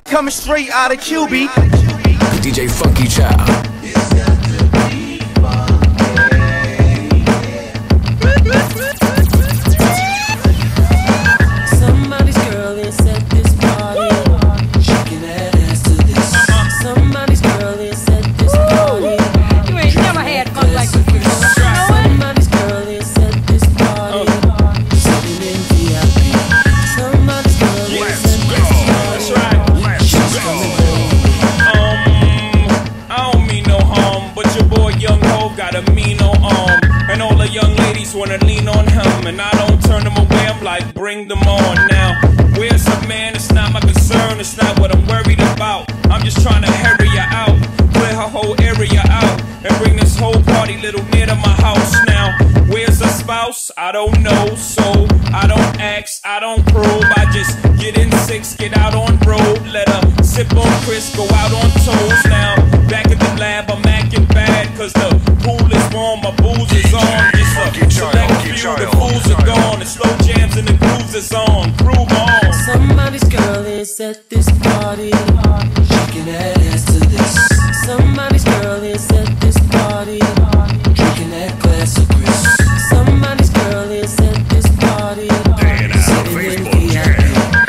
Coming straight out of QB. DJ Funky Child. Somebody's girl is at this party, shaking that ass to this. Somebody's girl is at this party. You ain't never had fun like this before. Somebody's girl is at this party, sitting in VIP. Somebody's girl is at this party. She's coming home. I don't mean no harm, but your boy Young Ho got a mean old arm, and all the young ladies wanna lean on him, and I don't turn them away. I'm like, bring them on now. Where's the man? It's not my concern. It's not what I'm worried about. I'm just trying to hurry her out, clear her whole area out, and bring this whole party little near to my house now. Where's her spouse? I don't know, so I don't ask, I don't probe. I just get in 6, get out on road, let her sip on Chris, go out on toes now. Back at the lab, I'm acting bad, cause the pool is warm, my booze is on. Just a select few, the fools are gone, the slow jams and the grooves is on. Groove on. Somebody's girl is at this party, shaking that ass to this. Somebody's girl is at this party, drinking that glass of Chris. Somebody's girl is at this party, sitting in VIP.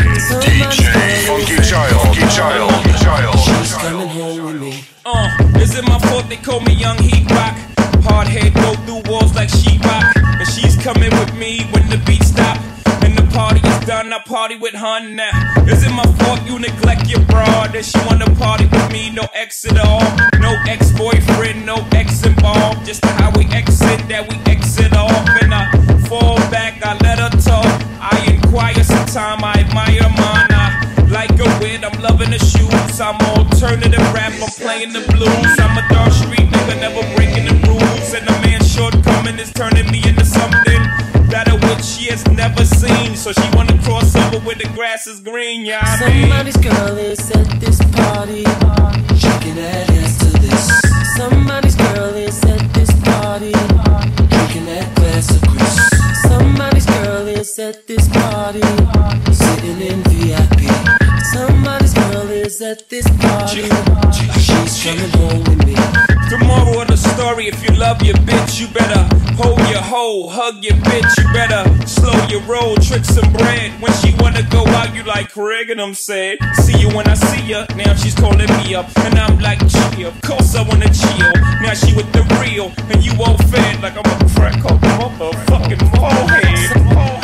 DJ Funky Child. She's coming home with me. Is it my fault they call me Young Heat Rock? Hard head go through walls like sheetrock, and she's coming with me when the beat stop and the party is done. I party with her now. Is it my fault you neglect your broad and she wanna party with me? No ex at all, no ex-boyfriend, no ex involved. Just how we exit, that we exit off, and I fall back. I let her talk. I inquire sometime. I admire mine. I like her wit. I'm loving the shoes. I'm alternative rap. I'm playing the blues. I'm a dark street nigga, never breaking the rules. And a man's shortcoming is turning me into something that a witch she has never seen. So she wanna cross over where the grass is green. Yeah, I mean. Somebody's girl is at this party, shaking that ass to this. Somebody's girl is at this party, drinking that glass of Chris. Somebody's girl is at this party, sitting in VIP. Somebody's girl is at this party, she's coming home with me. The moral of the story, if you love your bitch, you better hold your hoe, hug your bitch. You better slow your roll, trick some bread. When she wanna go out, you like Craig and I'm said, see you when I see ya. Now she's calling me up, and I'm like, chill. Of course I wanna chill. Now she with the real, and you all fed like I'm a crack coke motherfucking molehead.